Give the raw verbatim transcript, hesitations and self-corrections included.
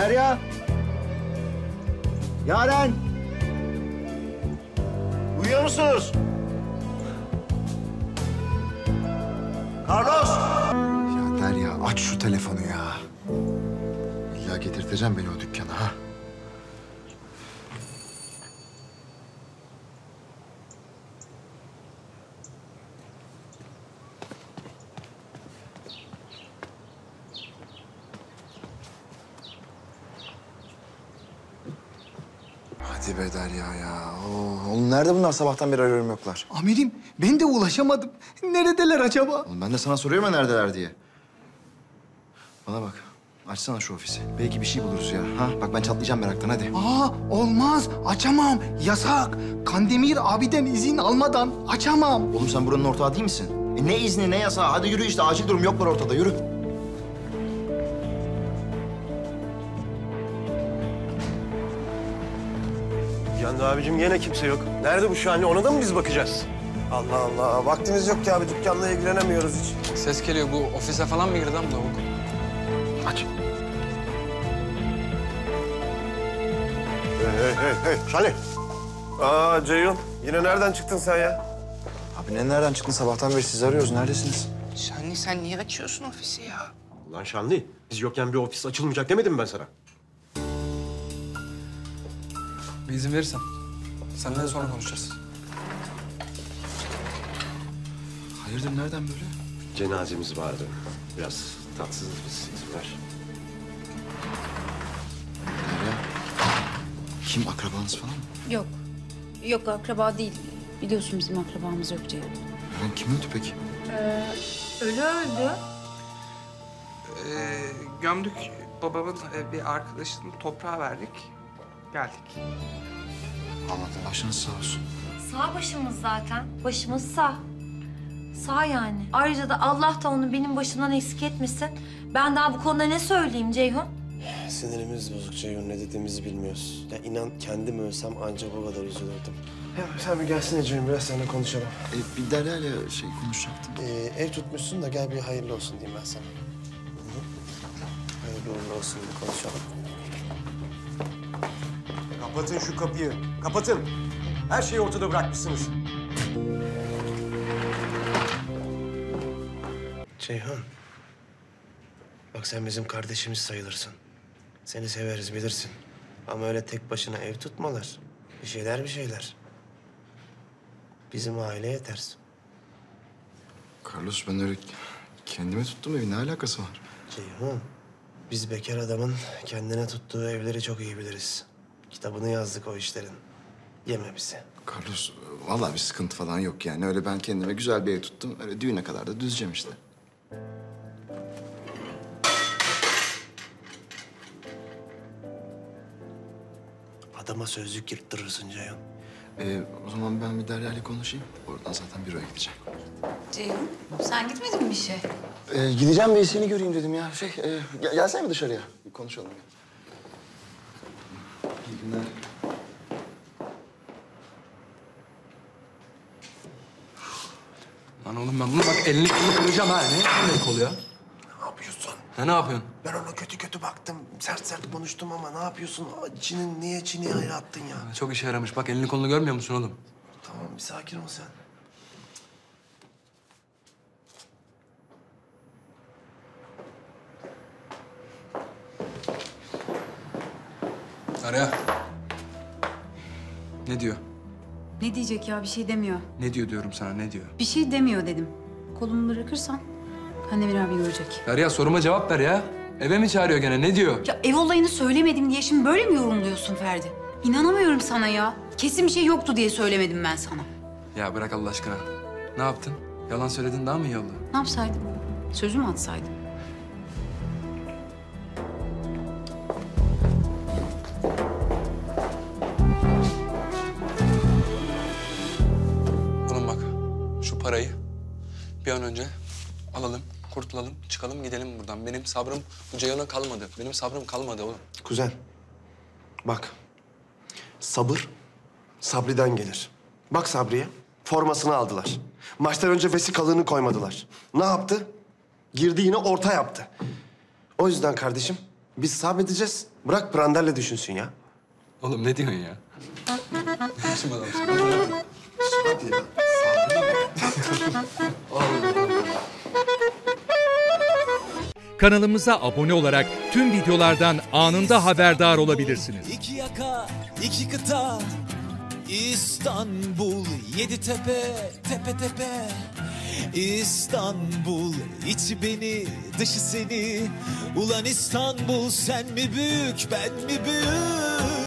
Derya. Yaren. Uyuyor musunuz? Carlos. Ya Derya aç şu telefonu ya. İlla getirteceğim beni o dükkana ha. Hadi be Derya ya. Oo, oğlum nerede bunlar? Sabahtan beri arıyorum yoklar. Amirim ben de ulaşamadım. Neredeler acaba? Oğlum ben de sana soruyorum ya neredeler diye. Bana bak. Açsana şu ofisi. Belki bir şey buluruz ya. Ha? Bak ben çatlayacağım meraktan hadi. Aa olmaz. Açamam. Yasak. Kandemir abiden izin almadan açamam. Oğlum sen buranın ortağı değil misin? E ne izni ne yasağı? Hadi yürü işte. Acil durum yoklar ortada. Yürü. Can abicim yine kimse yok. Nerede bu şu an? Ona da mı biz bakacağız? Allah Allah. Vaktimiz yok ki abi. Dükkanla ilgilenemiyoruz hiç. Ses geliyor. Bu ofise falan mı girdi lan bu lavuk? Aç. Hey hey hey hey. Şani. Aa Ceyhun. Yine nereden çıktın sen ya? Abi ne nereden çıktın? Sabahtan beri sizi arıyoruz. Neredesiniz? Şanlı sen niye açıyorsun ofisi ya? Lan Şanlı. Biz yokken bir ofis açılmayacak demedim mi ben sana? Bir izin verirsen. Seninle sonra konuşacağız. Hayırdır nereden böyle? Cenazemiz vardı. Biraz tatsızız biz. İzin ver. Derya. Kim? Akrabanız falan mı? Yok. Yok akraba değil. Biliyorsun bizim akrabamız yok Ceyhun. Yani kim öldü peki? Ölü öldü. Ee, gömdük. Babamın e, bir arkadaşını toprağa verdik. Geldik. Anladım. Başınız sağ olsun. Sağ başımız zaten. Başımız sağ. Sağ yani. Ayrıca da Allah da onu benim başımdan eksik etmesin. Ben daha bu konuda ne söyleyeyim Ceyhun? Sinirimiz bozuk Ceyhun. Ne dediğimizi bilmiyoruz. Ya inan kendim ölsem ancak o kadar üzülürdüm. Ya sen bir gelsene Ceyhun. Biraz seninle konuşalım. E, bir Derya ile şey konuşacaktım. Ee, ev tutmuşsun da gel bir hayırlı olsun diyeyim ben sana. Hı hı. Hayırlı uğurlu olsun bir konuşalım. Kapatın şu kapıyı. Kapatın. Her şeyi ortada bırakmışsınız. Ceyhun. Bak sen bizim kardeşimiz sayılırsın. Seni severiz bilirsin. Ama öyle tek başına ev tutmalar. Bir şeyler bir şeyler. Bizim aile yetersin. Carlos ben öyle kendime tuttum evi. Ne alakası var? Ceyhun, biz bekar adamın kendine tuttuğu evleri çok iyi biliriz. Kitabını yazdık o işlerin. Yeme bizi. Carlos vallahi bir sıkıntı falan yok yani. Öyle ben kendime güzel bir ev tuttum. Öyle düğüne kadar da düzeceğim işte. Adama sözlük yırttırırsın Ceyhun. Ee, o zaman ben bir Derya ile konuşayım. Oradan zaten büroya gideceğim. Ceyhun sen gitmedin mi işe? Ee, gideceğim bir seni göreyim dedim ya. Şey, e, gel, gelsene mi dışarıya? Bir konuşalım. İyi günler. Lan oğlum ben bunu bak elini kolunu kıracağım ha. Ne elini kolu ya? Ne yapıyorsun? Ne ne yapıyorsun? Ben ona kötü kötü baktım. Sert sert konuştum ama ne yapıyorsun? Çin'in niye Çin'i ayağa attın ya? Çok işe yaramış. Bak elini kolunu görmüyor musun oğlum? Tamam bir sakin ol sen. Derya. Ne diyor? Ne diyecek ya bir şey demiyor. Ne diyor diyorum sana ne diyor? Bir şey demiyor dedim. Kolumu bırakırsan Kandemir abi görecek. Derya soruma cevap ver ya. Eve mi çağırıyor gene ne diyor? Ya ev olayını söylemedim diye şimdi böyle mi yorumluyorsun Ferdi? İnanamıyorum sana ya. Kesin bir şey yoktu diye söylemedim ben sana. Ya bırak Allah aşkına. Ne yaptın? Yalan söyledin daha mı iyi oldu? Ne yapsaydım? Sözümü atsaydım. Oğlum bak şu parayı bir an önce alalım, kurtulalım, çıkalım gidelim buradan. Benim sabrım bu Ceyhun'a kalmadı. Benim sabrım kalmadı oğlum. Kuzen, bak. Sabır, Sabri'den gelir. Bak Sabri'ye, formasını aldılar. Maçtan önce vesikalığını koymadılar. Ne yaptı? Girdi yine orta yaptı. O yüzden kardeşim, Biz sabredeceğiz. Bırak Prandel'le düşünsün ya. Oğlum ne diyorsun ya? Şimdi adamsın. Hadi ya. Kanalımıza abone olarak tüm videolardan anında haberdar olabilirsiniz. İki yaka, iki kıta, İstanbul, yedi tepe, tepe tepe. İstanbul, içi beni, dışı seni. Ulan İstanbul, sen mi büyük, ben mi büyük?